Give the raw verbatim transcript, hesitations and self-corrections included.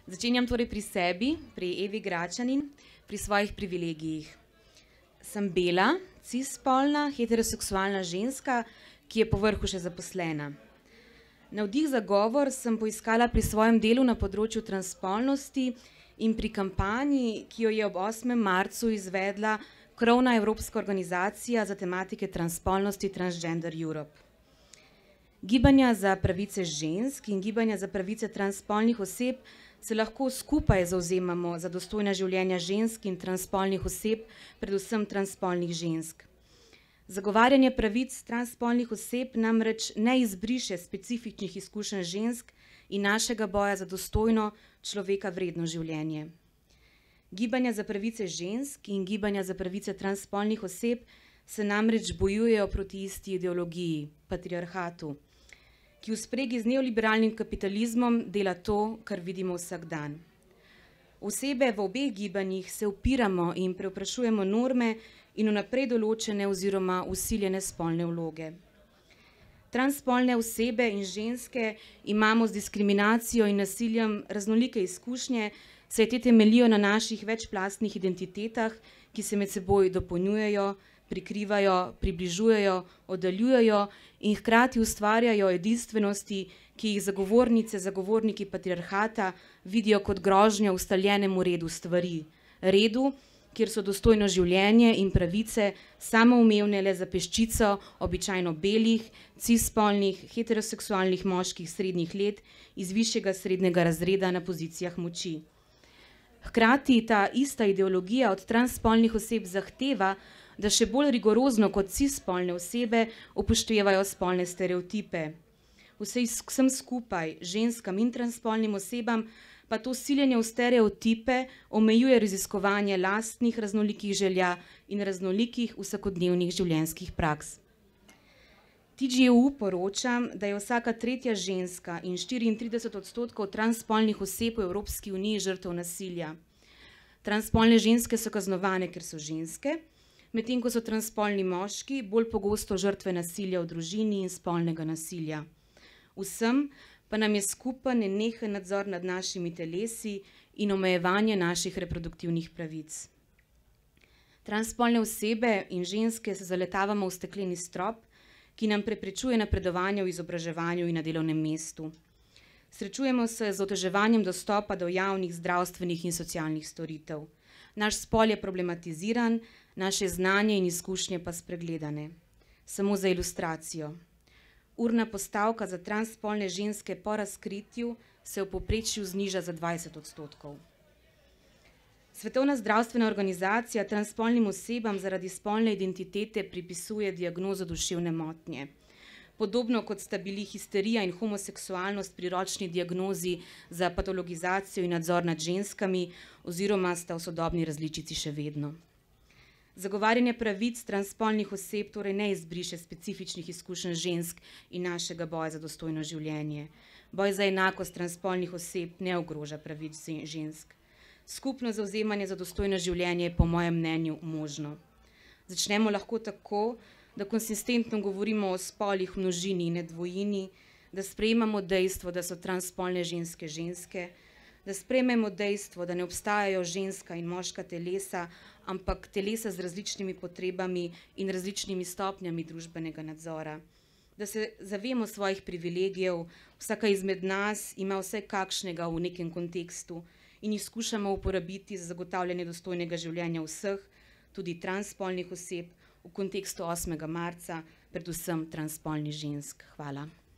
Začenjam torej pri sebi, pri Evi Gračanin, pri svojih privilegijih. Sem bela, cisspolna, heteroseksualna ženska, ki je povrhu še zaposlena. Navdih za govor sem poiskala pri svojem delu na področju transspolnosti in pri kampanji, ki jo je ob osmem marcu izvedla krovna evropska organizacija za tematike transspolnosti Transgender Europe. Gibanja za pravice žensk in gibanja za pravice transspolnih oseb se lahko skupaj zavzemamo za dostojna življenja žensk in transspolnih oseb, predvsem transspolnih žensk. Zagovarjanje pravic transspolnih oseb namreč ne izbriše specifičnih izkušenj žensk in našega boja za dostojno človeka vredno življenje. Gibanja za pravice žensk in gibanja za pravice transspolnih oseb se namreč bojujejo proti isti ideologiji, patriarhatu, ki v spregi z neoliberalnim kapitalizmom dela to, kar vidimo vsak dan. Osebe v obeh gibanjih se upiramo in preoprašujemo norme in vnaprej določene oziroma vsiljene spolne vloge. Transspolne osebe in ženske imamo z diskriminacijo in nasiljem raznolike izkušnje, saj te temeljijo na naših večplastnih identitetah, ki se med seboj dopolnjujejo, prikrivajo, približujejo, oddaljujejo in hkrati ustvarjajo edinstvenosti, ki jih zagovornice, zagovorniki patriarhata vidijo kot grožnjo ustaljenemu redu stvari. Redu, kjer so dostojno življenje in pravice samoumevne le za peščico običajno belih, cisspolnih, heteroseksualnih moških srednjih let iz višjega srednjega razreda na pozicijah moči. Hkrati ta ista ideologija od transspolnih oseb zahteva, da še bolj rigorozno kot cisspolne osebe upoštevajo spolne stereotipe. Vsem skupaj, ženskam in transspolnim osebam, pa to siljenje v stereotipe omejuje raziskovanje lastnih raznolikih želja in raznolikih vsakodnevnih življenjskih praks. T G E U poroča, da je vsaka tretja ženska in štiriintrideset odstotkov transspolnih oseb v Evropski uniji žrtev nasilja. Transspolne ženske so kaznovane, ker so ženske, medtem ko so transspolni moški bolj pogosto žrtve nasilja v družini in spolnega nasilja. Vsem pa nam je skupen nenehen nadzor nad našimi telesi in omejevanje naših reproduktivnih pravic. Transspolne osebe in ženske se zaletavamo v stekleni strop, ki nam preprečuje napredovanje v izobraževanju in na delovnem mestu. Srečujemo se z oteževanjem dostopa do javnih, zdravstvenih in socialnih storitev. Naš spol je problematiziran, naše znanje in izkušnje pa spregledane. Samo za ilustracijo. Urna postavka za transspolne ženske po razkritju se v povprečju zniža za dvajset odstotkov. Svetovna zdravstvena organizacija transspolnim osebam zaradi spolne identitete pripisuje diagnozo duševne motnje. Podobno kot sta bili histerija in homoseksualnost priročni diagnozi za patologizacijo in nadzor nad ženskami oziroma sta v sodobni različici še vedno. Zagovarjanje pravic transspolnih oseb torej ne izbriše specifičnih izkušenj žensk in našega boja za dostojno življenje. Boj za enakost transspolnih oseb ne ogroža pravic žensk. Skupno zavzemanje za dostojno življenje je po mojem mnenju možno. Začnemo lahko tako, da konsistentno govorimo o spolih v množini in ne dvojini, da sprejemamo dejstvo, da so transspolne ženske ženske, da sprejmemo dejstvo, da ne obstajajo ženska in moška telesa, ampak telesa z različnimi potrebami in različnimi stopnjami družbenega nadzora. Da se zavemo svojih privilegijev, vsaka izmed nas ima vse kakšnega v nekem kontekstu in jih skušamo uporabiti za zagotavljanje dostojnega življenja vseh, tudi transspolnih oseb, v kontekstu osmega marca, predvsem transspolnih žensk. Hvala.